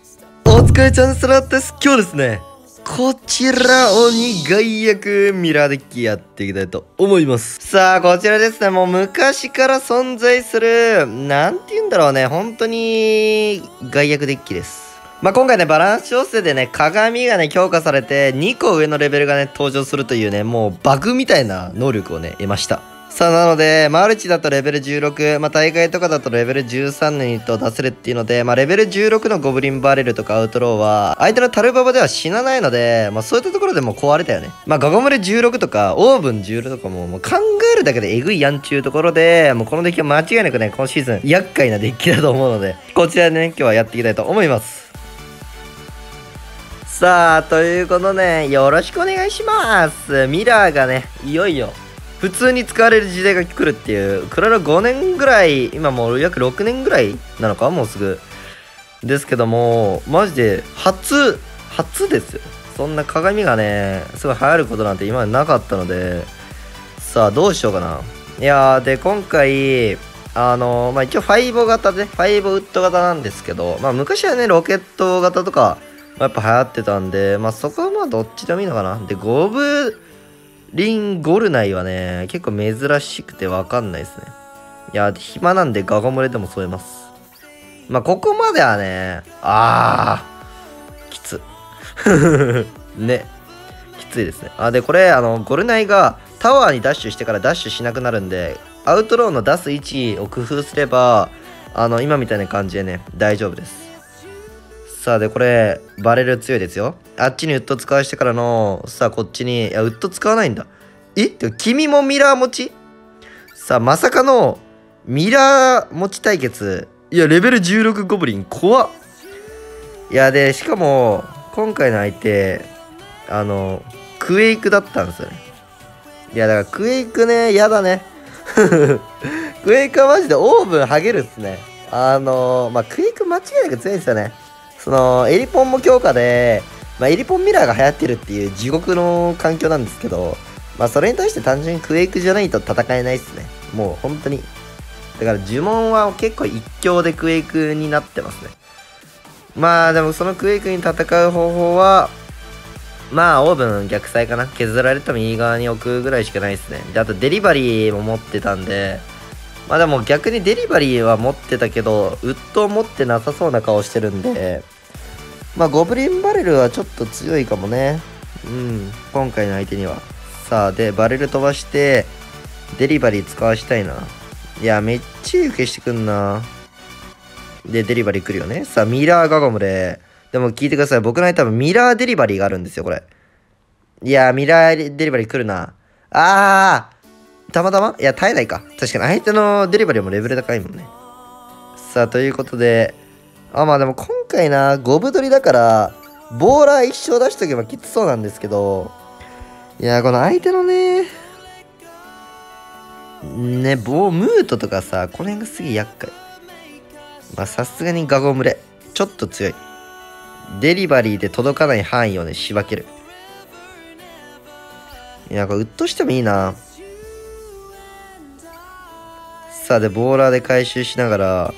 お疲れちゃんスラッです。今日ですね、こちら鬼外役ミラーデッキやっていきたいと思います。さあ、こちらですね、もう昔から存在する、なんて言うんだろうね、本当に外役デッキです。まあ、今回ね、バランス調整でね、鏡がね、強化されて、2個上のレベルがね、登場するというね、もうバグみたいな能力をね、得ました。さあ、なので、マルチだとレベル16、まあ、大会とかだとレベル13にと出せるっていうので、まあ、レベル16のゴブリンバレルとかアウトローは、相手のタルババでは死なないので、まあ、そういったところでも壊れたよね。まあ、ガゴムレ16とか、オーブン16とかもう考えるだけでエグいやんちゅうところで、もうこのデッキは間違いなくね、今シーズン、厄介なデッキだと思うので、こちらでね、今日はやっていきたいと思います。さあ、ということで、よろしくお願いします。ミラーがね、いよいよ、普通に使われる時代が来るっていう、これの5年ぐらい、今もう約6年ぐらいなのかもうすぐ。ですけども、マジで、初ですよ。そんな鏡がね、すごい流行ることなんて今までなかったので、さあ、どうしようかな。いやー、で、今回、まあ、一応5型で、5ウッド型なんですけど、まあ、昔はね、ロケット型とか、やっぱ流行ってたんで、まあ、そこはまあ、どっちでもいいのかな。で、ゴブリンゴルナイはね、結構珍しくてわかんないですね。いや、暇なんでガゴムレでも添えます。まあ、ここまではね、きつ。ね。きついですね。で、これ、ゴルナイがタワーにダッシュしてからダッシュしなくなるんで、アウトローの出す位置を工夫すれば、今みたいな感じでね、大丈夫です。さあ、で、これ、バレル強いですよ。あっちにウッド使わしてからの、さあ、こっちに、いや、ウッド使わないんだ。てか君もミラー持ちさあ、まさかの、ミラー持ち対決。いや、レベル16ゴブリン、怖っ。いや、で、しかも、今回の相手、クエイクだったんですよね。いや、だから、クエイクね、やだね。クエイクはマジでオーブンハゲるっすね。まあ、クエイク間違いなく強いんですよね。エリポンも強化で、まあ、エリポンミラーが流行ってるっていう地獄の環境なんですけど、まあ、それに対して単純にクエイクじゃないと戦えないっすね。もう本当に。だから呪文は結構一強でクエイクになってますね。まあ、でもそのクエイクに戦う方法は、まあ、オーブン逆サイかな。削られた右側に置くぐらいしかないですね。で、あとデリバリーも持ってたんで、まあでも逆にデリバリーは持ってたけど、ウッドを持ってなさそうな顔してるんで、まあ、ゴブリンバレルはちょっと強いかもね。うん、今回の相手には。さあ、で、バレル飛ばして、デリバリー使わしたいな。いや、めっちゃ受けしてくんな。で、デリバリー来るよね。さあ、ミラーガゴムで。でも聞いてください。僕の相手多分ミラーデリバリーがあるんですよ、これ。いや、ミラーデリバリー来るな。たまたまいや、耐えないか。確かに相手のデリバリーもレベル高いもんね。さあ、ということで、まあでも今回な、ゴブ取りだから、ボーラー一生出しとけばきつそうなんですけど、いや、この相手のね、ムートとかさ、この辺がすげえ厄介。まあさすがにガゴムレ。ちょっと強い。デリバリーで届かない範囲をね、しばける。いや、これウッドしてもいいな。さあ、で、ボーラーで回収しながら、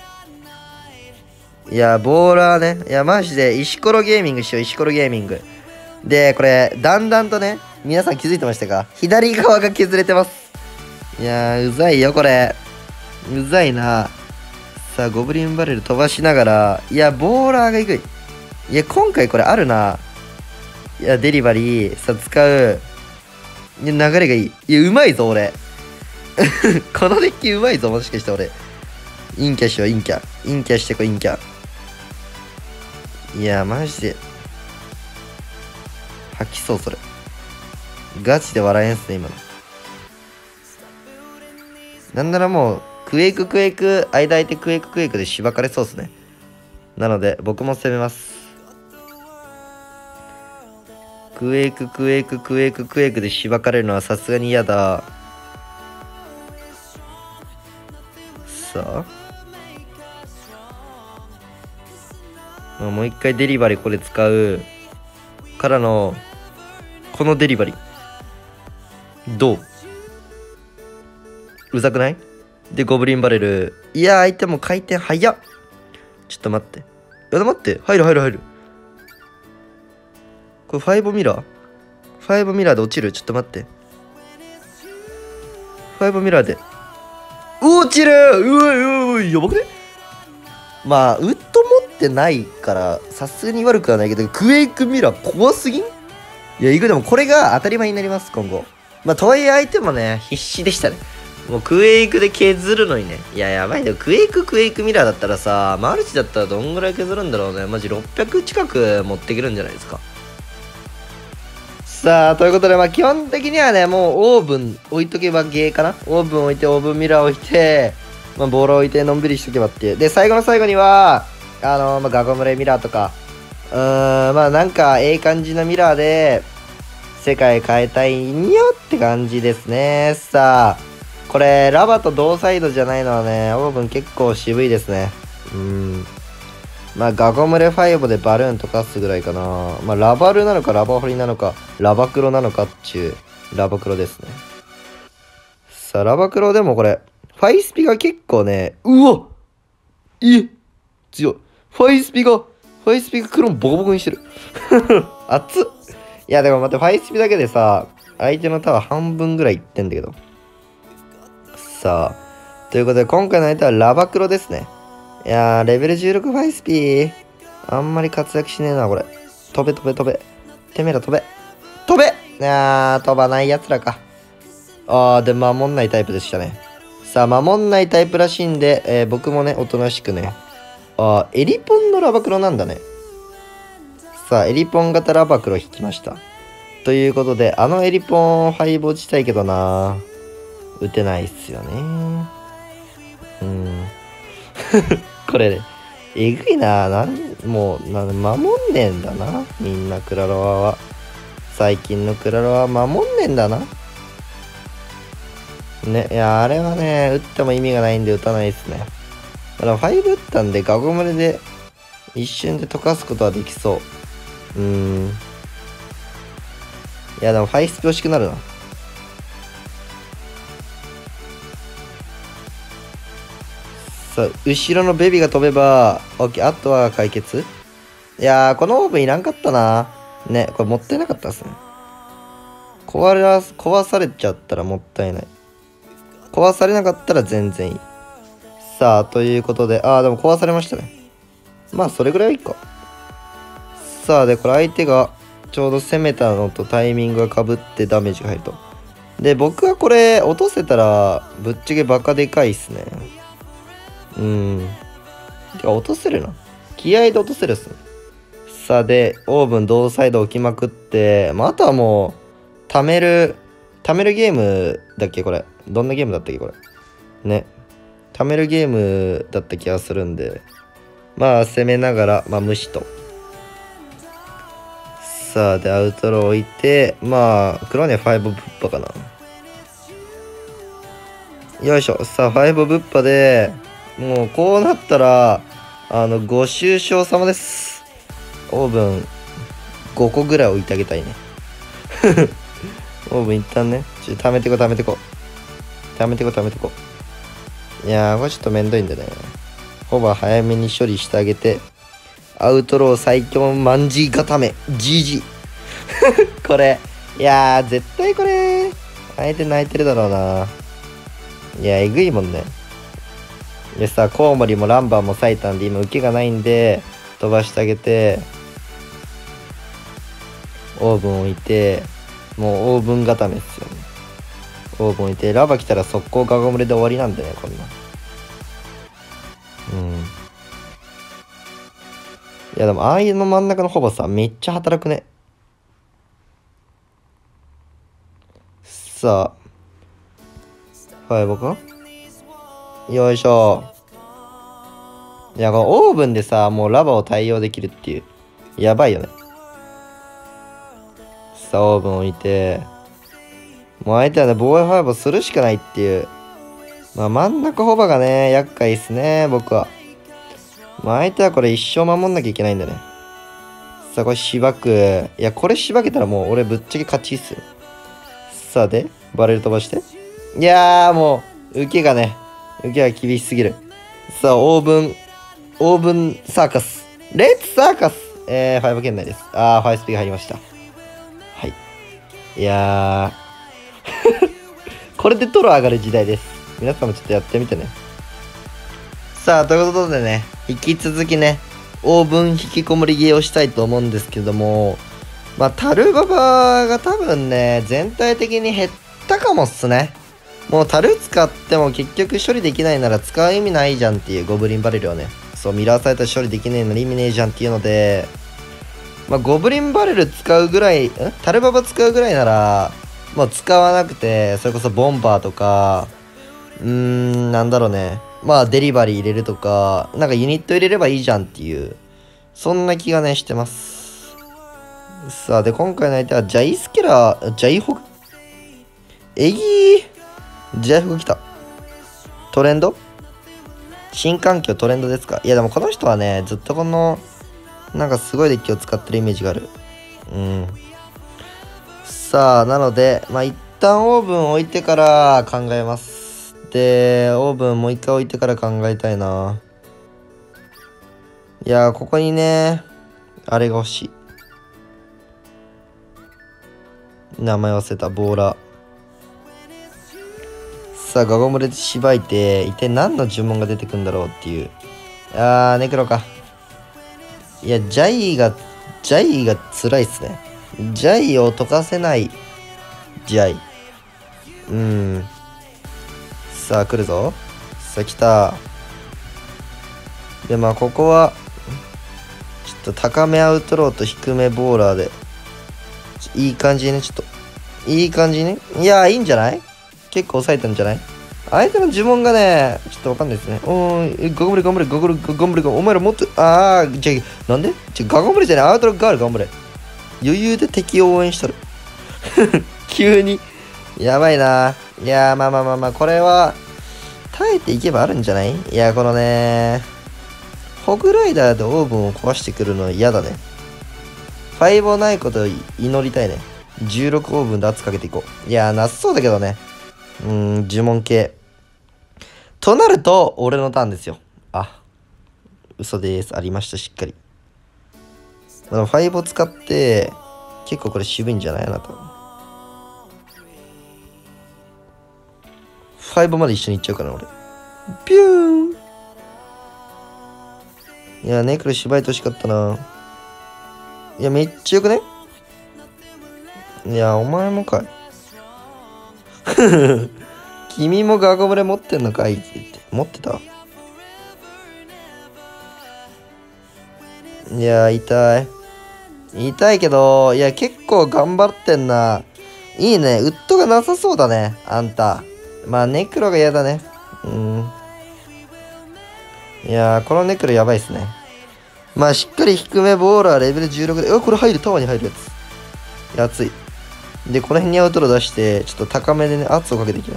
いや、ボーラーね。いや、マジで、石ころゲーミングしよう、石ころゲーミング。で、これ、だんだんとね、皆さん気づいてましたか？左側が削れてます。いやー、うざいよ、これ。うざいな。さあ、ゴブリンバレル飛ばしながら、いや、ボーラーがいくい。いや、今回これあるな。いや、デリバリー、さ、使う。いや、流れがいい。いや、うまいぞ、俺。このデッキうまいぞ、もしかして俺。陰キャしよう、陰キャ。陰キャしてこ、陰キャ。いや、マジで。吐きそう、それ。ガチで笑えんすね、今の。なんならもう、クエイク、間空いてクエイクでしばかれそうっすね。なので、僕も攻めます。クエイクでしばかれるのはさすがに嫌だ。さあ。もう一回デリバリーこれ使う。からの、このデリバリー。どうざくないで、ゴブリンバレル。いや、相手も回転早っ。ちょっと待って。 や、待って。入る。これファイブミラーファイブミラーで落ちる。ちょっと待って。ファイブミラーで。落ちる。やばくね。まあ、ウッド持ってないから、さすがに悪くはないけど、クエイクミラー怖すぎん？いや、でもこれが当たり前になります、今後。まあ、とはいえ相手もね、必死でしたね。もうクエイクで削るのにね。いや、やばいね。クエイクミラーだったらさ、マルチだったらどんぐらい削るんだろうね。マジ600近く持っていけるんじゃないですか。さあ、ということで、まあ、基本的にはね、もうオーブン置いとけばゲーかな。オーブン置いて、オーブンミラー置いて、まあ、ボール置いて、のんびりしとけばっていう。で、最後の最後には、まあ、ガゴムレミラーとか、まあ、なんか、ええ感じのミラーで、世界変えたいんよって感じですね。さあ、これ、ラバと同サイドじゃないのはね、オーブン結構渋いですね。まあ、ガゴムレ5でバルーン溶かすぐらいかな。まあ、ラバルなのか、ラバホリなのか、ラバクロなのかっちゅう、ラバクロですね。さあ、ラバクロでもこれ、ファイスピが結構ね、うわ強い。ファイスピがクローンボコボコにしてる。熱っ。いや、でも待って、ファイスピだけでさ、相手のタワー半分ぐらいいってんだけど。さあ、ということで、今回の相手はラバクロですね。いやー、レベル16ファイスピー。あんまり活躍しねえな、これ。飛べ。てめえら飛べ。いやー、飛ばない奴らか。で、守んないタイプでしたね。さあ、守んないタイプらしいんで、僕もね、おとなしくね。エリポンのラバクロなんだね。さあ、エリポン型ラバクロ引きました。ということで、エリポン敗北したいけどな。打てないっすよね。これね、えぐいな。守んねえんだな。みんなクラロワは。最近のクラロワは守んねえんだな。ね、いや、あれはね、打っても意味がないんで打たないっすね。だから5打ったんで、ガゴムレで一瞬で溶かすことはできそう。いや、でも5スピ欲しくなるな。さあ、後ろのベビーが飛べば、OK、あとは解決。いやー、このオーブンいらんかったな。ね、これもったいなかったっすね。壊されちゃったらもったいない。壊されなかったら全然いい。さあ、ということで、でも壊されましたね。まあ、それぐらいはいいか。さあ、で、これ相手がちょうど攻めたのとタイミングが被ってダメージが入ると。で、僕はこれ落とせたら、ぶっちゃけバカでかいっすね。てか、落とせるな。気合で落とせるっすね。さあ、で、オーブン同サイド置きまくって、あとはもう、貯めるゲームだっけこれ。どんなゲームだったっけこれ。ね。貯めるゲームだった気がするんで。攻めながら、無視と。さあ、で、アウトロー置いて、黒には5ぶっぱかな。よいしょ。さあ、5ぶっぱで、もうこうなったら、ご愁傷様です。オーブン5個ぐらい置いてあげたいね。オーブン一旦ね、貯めてこ。いやー、これちょっとめんどいんでね。ホバー早めに処理してあげて、アウトロー最強マンジー固め、GG。これ、いやー、絶対これ、相手泣いてるだろうな。いや、えぐいもんね。でさ、コウモリもランバーも咲いたんで、今受けがないんで、飛ばしてあげて、オーブン置いて、もうオーブン固めっすよね。オーブン置いて、ラバ来たら速攻ガゴムレで終わりなんでね、こんな。いや、でも、ああいうの真ん中のホバさ、めっちゃ働くね。さあ。はい、僕はよいしょ。いや、このオーブンでさ、もうラバを対応できるっていう。やばいよね。さあ、オーブン置いて。もう相手はね、防衛ファイブをするしかないっていう。真ん中ホバがね、厄介っすね、僕は。相手はこれ一生守んなきゃいけないんだね。さあ、これしばく。いや、これしばけたらもう俺ぶっちゃけ勝ちっすよ。さあ、で、バレル飛ばして。いやー、もう、受けが厳しすぎる。さあ、オーブンサーカス。 レッツサーカス5圏内です。5スピが入りました。はい。いやー、これでトロ上がる時代です。皆さんもちょっとやってみてね。さあ、ということでね、引き続きね、オーブン引きこもりゲーをしたいと思うんですけども、まあ、タルババが多分ね、全体的に減ったかもっすね。もうタル使っても結局処理できないなら使う意味ないじゃんっていうゴブリンバレルをね。そう、ミラーサイト処理できねえなら意味ねえじゃんっていうので、まあ、ゴブリンバレル使うぐらい、タルババ使うぐらいなら、もう使わなくて、それこそボンバーとか、なんだろうね。まあ、デリバリー入れるとか、なんかユニット入れればいいじゃんっていう、そんな気がね、してます。さあ、で、今回の相手は、ジャイスケラー、ジャイホグえぎージャイホグ来た。トレンド新環境トレンドですか？いや、でもこの人はね、ずっとこの、なんかすごいデッキを使ってるイメージがある。さあ、なので、まあ、一旦オーブン置いてから考えます。で、オーブンもう一回置いてから考えたいな。いやー、ここにね、あれが欲しい。名前忘れた、ボーラー。さあ、ガゴムレでしばいて、一体何の呪文が出てくんだろうっていう。ネクロか。いや、ジャイが辛いっすね。ジャイを解かせない。ジャイ。さあ、来るぞ。さあ、来た。で、まあ、ここは、ちょっと高めアウトローと低めボーラーで、いい感じにね、ちょっと。いい感じにね。いやいいんじゃない？結構抑えたんじゃない？相手の呪文がね、ちょっとわかんないですね。ガゴムレ、ガゴムレ、ガゴムレ、ガゴムレ、お前らもっと、なんでガゴムレじゃない、アウトロックガール、ガゴムレ。余裕で敵を応援しとる。急に。やばいな。いやまあ、これは、耐えていけばあるんじゃない？いや、このね、ホグライダーでオーブンを壊してくるの嫌だね。5ないことを祈りたいね。16オーブンで圧かけていこう。いやなさそうだけどね。呪文系。となると、俺のターンですよ。嘘です。ありました、しっかり。でも5を使って、結構これ渋いんじゃないあなた。5まで一緒に行っちゃうから、俺。ピューン。いや、ネクロ芝居としかったな。いや、めっちゃよくね？いや、お前もかい。君もガゴムレ持ってんのかいって言って。持ってた？いや、痛い。痛いけど、いや、結構頑張ってんな。いいね。ウッドがなさそうだね。あんた。まあ、ネクロが嫌だね。いやー、このネクロやばいっすね。まあ、しっかり低めボーラーレベル16で、これ入る、タワーに入るやつ。熱い。で、この辺にアウトロ出して、ちょっと高めでね、圧をかけていきます。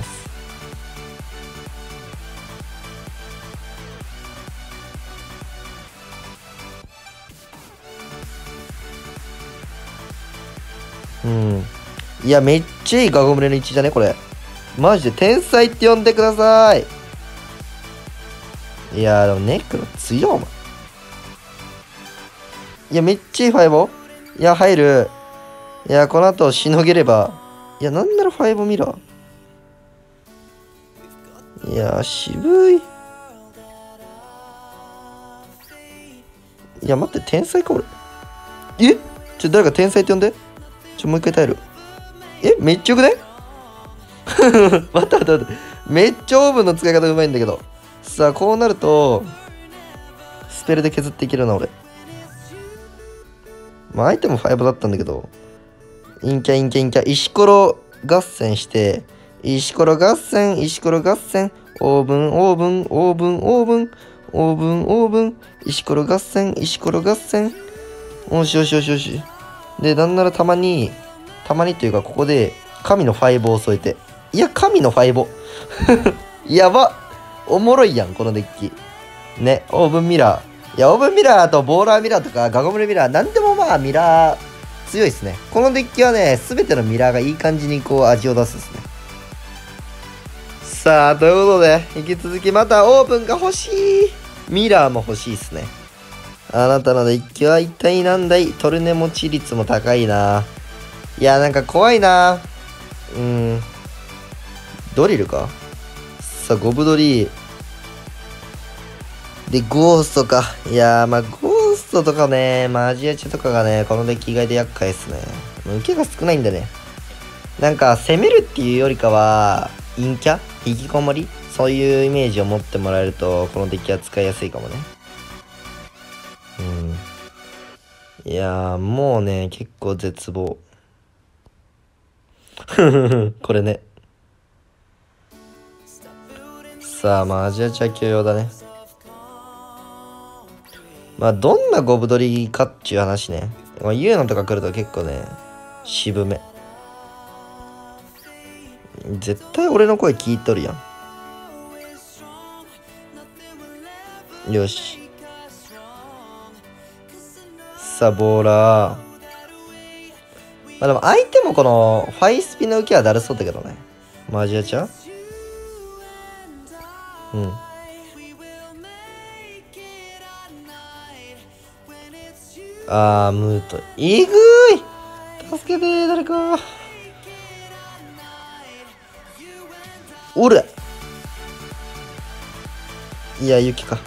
いや、めっちゃいいガゴムレの位置だね、これ。マジで天才って呼んでください。いやでもネクロ強い、お前。いや、めっちゃいいファイボ。いや、入る。いや、この後しのげれば。いや、なんならファイボミラー。いや、渋い。いや、待って、天才か、俺。誰か天才って呼んで。もう一回耐える。めっちゃよくない？待って。めっちゃオーブンの使い方うまいんだけど。さあ、こうなると、スペルで削っていけるな、俺。まあ、相手も5だったんだけど、陰キャ、石ころ合戦して、石ころ合戦、オーブン、石ころ合戦。よし。で、なんならたまにというか、ここで、神の5を添えて。いや、神の5。やば。おもろいやん、このデッキ。ね、オーブンミラー。いや、オーブンミラーとボーラーミラーとか、ガゴムレミラー、なんでもまあ、ミラー、強いですね。このデッキはね、すべてのミラーがいい感じにこう、味を出すですね。さあ、ということで、引き続きまたオーブンが欲しい。ミラーも欲しいですね。 あなたのデッキは一体何だい？トルネ持ち率も高いな。いや、なんか怖いな。ドリルか。さあ、ゴブドリ。で、ゴーストか。いやー、まあ、ゴーストとかね、マジアチとかがね、このデッキ意外と厄介っすね。受けが少ないんだね。なんか、攻めるっていうよりかは、陰キャ引きこもりそういうイメージを持ってもらえると、このデッキは使いやすいかもね。いやー、もうね、結構絶望。これね。さあ、まあ、アジアチは許容だね。まあ、どんなゴブドリかっちゅう話ね。まあ、ユーノとか来ると結構ね、渋め。絶対俺の声聞いとるやん。よし。さあ、ボーラー。まあでも相手もこのファイスピの受けはだるそうだけどね。マジアチャムート。いぐーい助けてー、誰か。おるいや、雪か。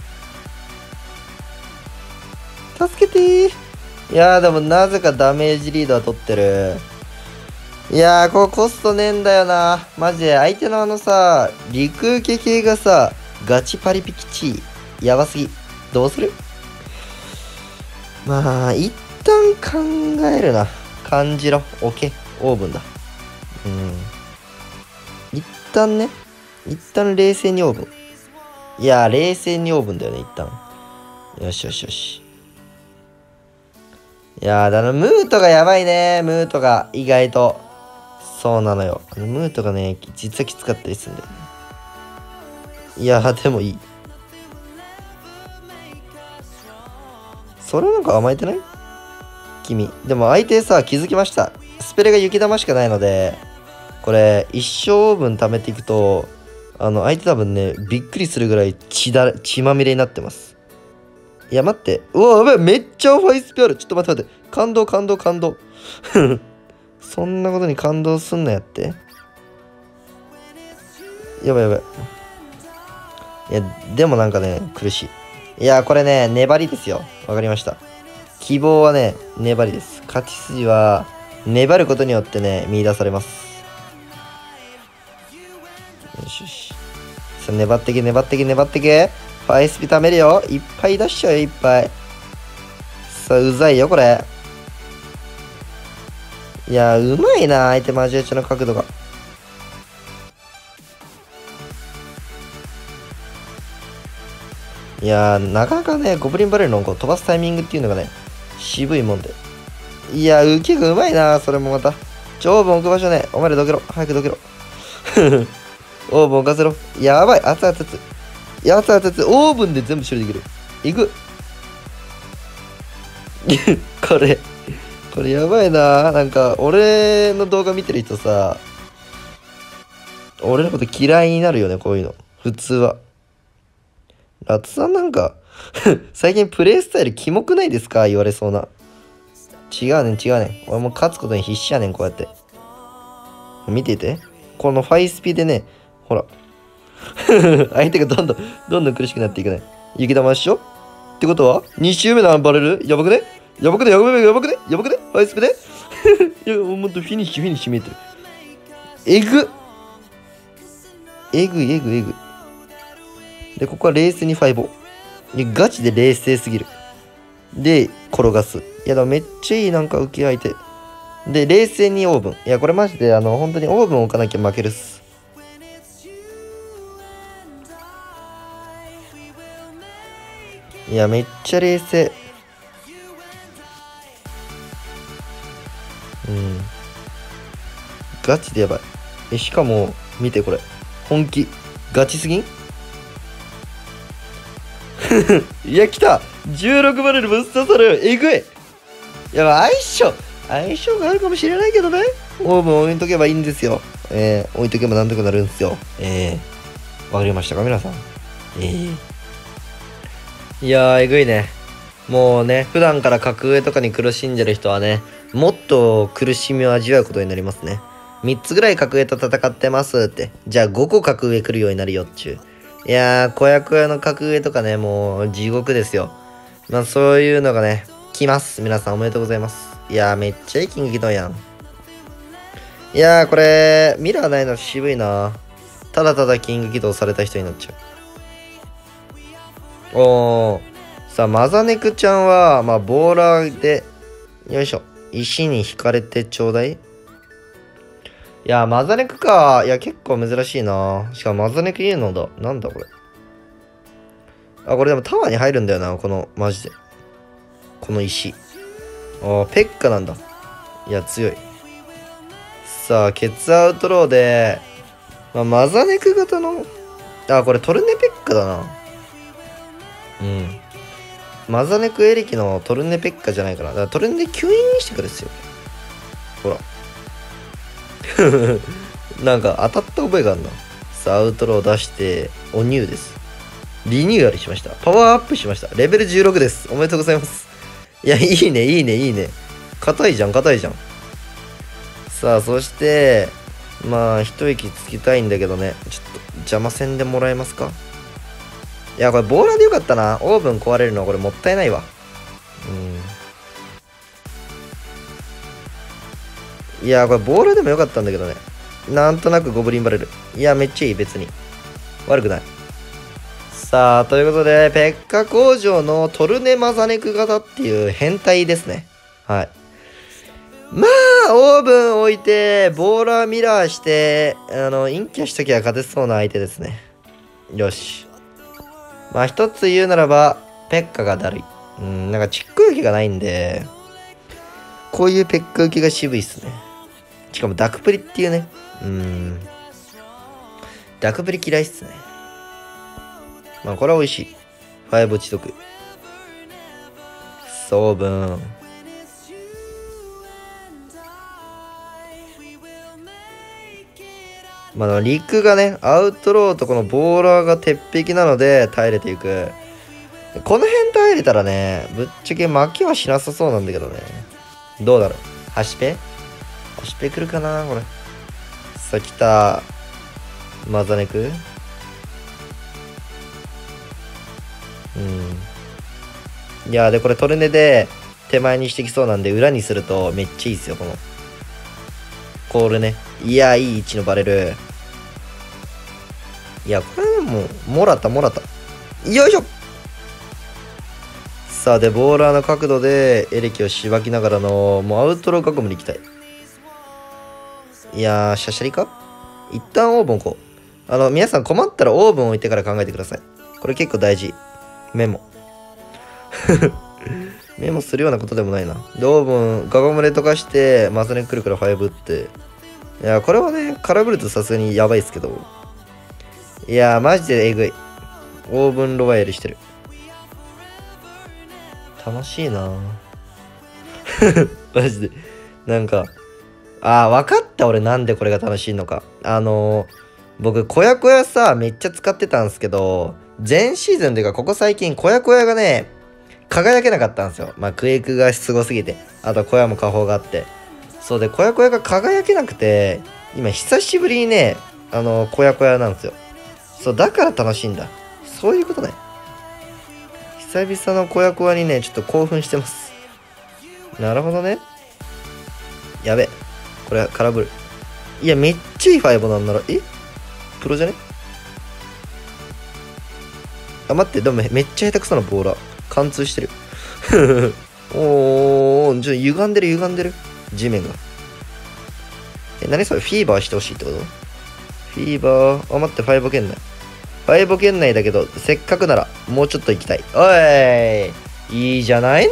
助けてー。いやー、でもなぜかダメージリードは取ってる。いやー、ここコストねえんだよな。マジで、相手のさ、陸受け系がさ、ガチパリピキチやばすぎ。どうする？まあ、一旦考えるな。感じろ。オッケー。オーブンだ。一旦冷静にオーブン。いやー、冷静にオーブンだよね、一旦。よしよしよし。いやー、ムートがやばいね。ムートが、意外と。そうなのよ。ムートがね、実はきつかったりするんだよね。いやー、でもいい。それなんか甘えてない？君。でも相手さ、気づきました。スペレが雪玉しかないので、これ、一生オーブン貯めていくと、相手多分ね、びっくりするぐらい血まみれになってます。いや、待って。うわ、やばい。めっちゃファイスピある。ちょっと待って。感動。そんなことに感動すんなやって。やばい。いや、でもなんかね、苦しい。いや、これね、粘りですよ。わかりました。希望はね、粘りです。勝ち筋は、粘ることによってね、見出されます。よし。さあ、粘ってけ。ファイスピ貯めるよ。いっぱい出しちゃうよ、いっぱい。さあ、うざいよ、これ。いや、うまいな、相手マジアチの角度が。いやー、なかなかね、ゴブリンバレルのこう飛ばすタイミングっていうのがね、渋いもんで。いや、受けがうまいな、それもまた。オーブン置く場所ね。お前らどけろ。早くどけろ。オーブン置かせろ。やばい。熱々。オーブンで全部処理できる。いく。これやばいな。なんか、俺の動画見てる人さ、俺のこと嫌いになるよね、こういうの。普通は。ラツさんなんか最近プレイスタイルキモくないですか？言われそうな。違うねん。俺も勝つことに必死やねん、こうやって。見てて。このファイスピでね、ほら。相手がどんどん苦しくなっていくね。雪玉っしょってことは ?2 周目のバレるやばくねファイスピでいや、ほんとフィニッシュ見えてる。えぐで、ここは冷静にファイボ。ガチで冷静すぎる。で、転がす。いや、でもめっちゃいい、なんか浮き相手。で、冷静にオーブン。いや、これマジで、本当にオーブン置かなきゃ負けるっす。いや、めっちゃ冷静。ガチでやばい。しかも、見てこれ。本気。ガチすぎんいや、来た !16 バレルぶっ刺さるえぐい。いや、相性があるかもしれないけどね。オーブン置いとけばいいんですよ。置いとけばなんとかなるんですよ。わかりましたか皆さん。いやー、えぐいね。 もうね、普段から格上とかに苦しんでる人はね、もっと苦しみを味わうことになりますね。3つぐらい格上と戦ってますって。じゃあ5個格上来るようになるよっちゅう。いやー、子役屋の格上とかね、もう地獄ですよ。まあそういうのがね、来ます。皆さんおめでとうございます。いやー、めっちゃいいキング起動やん。いやー、これ、ミラーないの渋いな。ただただキング起動された人になっちゃう。おー。さあ、マザネクちゃんは、まあ、ボーラーで、よいしょ。石に引かれてちょうだい。いや、マザネクか。いや、結構珍しいな。しかもマザネクいいのだ。なんだこれ。あ、これでもタワーに入るんだよな。この、マジで。この石。あ、ペッカなんだ。いや、強い。さあ、ケツアウトローで、まあ、マザネク型の、あ、これトルネペッカだな。うん。マザネクエレキのトルネペッカじゃないかな。だからトルネで吸引してくるっすよ。ほら。なんか当たった覚えがあるな。さあ、アウトロー出して、おニューです。リニューアルしました。パワーアップしました。レベル16です。おめでとうございます。いや、いいね、いいね、いいね。硬いじゃん、硬いじゃん。さあ、そして、まあ、一息つきたいんだけどね。ちょっと邪魔せんでもらえますか？いや、これボーラーでよかったな。オーブン壊れるのはこれもったいないわ。いや、これボーラーでもよかったんだけどね。なんとなくゴブリンバレル。いや、めっちゃいい、別に。悪くない。さあ、ということで、ペッカ工場のトルネマザネク型っていう変態ですね。はい。まあ、オーブン置いて、ボーラーミラーして、インキャしときゃ勝てそうな相手ですね。よし。まあ、一つ言うならば、ペッカがだるい。なんか、チック受けがないんで、こういうペッカ受けが渋いっすね。しかも、ダクプリっていうね。ダクプリ嫌いっすね。まあ、これは美味しい。ファイブ落ちとく。オーブン。まあ、陸がね、アウトローとこのボーラーが鉄壁なので耐えれていく。この辺耐えれたらね、ぶっちゃけ負けはしなさそうなんだけどね。どうだろう。ハシペ来るかなこれ。さあ、来た。マザネクいやで、これトルネで手前にしてきそうなんで、裏にするとめっちゃいいっすよ、この。コールね。いや、いい位置のバレル。いや、これもう、もらった。よいしょ。さあ、で、ボーラーの角度でエレキをしばきながらの、もうアウトロー囲むに行きたい。いやー、シャシャリか？一旦オーブンこう。皆さん困ったらオーブン置いてから考えてください。これ結構大事。メモ。メモするようなことでもないな。で、オーブン、ガゴムレ溶かして、マザネ来るから5って。いや、これはね、空振るとさすがにやばいっすけど。いやー、マジでえぐい。オーブンロワイヤルしてる。楽しいなマジで。なんか、分かった、俺なんでこれが楽しいのか。僕、小屋小屋さ、めっちゃ使ってたんですけど、前シーズンというか、ここ最近、小屋小屋がね、輝けなかったんですよ。まあ、クエイクがすごすぎて。あと、小屋も下方があって。そうで、小屋小屋が輝けなくて、今、久しぶりにね、小屋小屋なんですよ。そう、だから楽しいんだ。そういうことね。久々の小屋小屋にね、ちょっと興奮してます。なるほどね。やべ。これ、空振る。いや、めっちゃいいファイボなんなら、プロじゃね？待って、でもめっちゃ下手くそなボーラー。貫通してる。おー、歪んでる。地面が。何それ？フィーバーしてほしいってこと？フィーバー。待って、ファイボ圏内。ファイボ圏内だけど、せっかくなら、もうちょっと行きたい。おい！いいじゃないの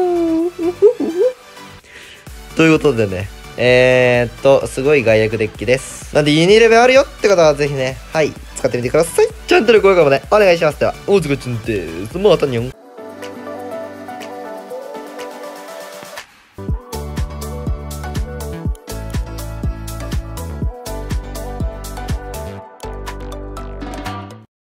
ということでね。すごい外役デッキです。なんでユニレベあるよって方はぜひね、はい、使ってみてください。チャンネル登録もね、お願いします。では、お疲れちゃんです。またにょん。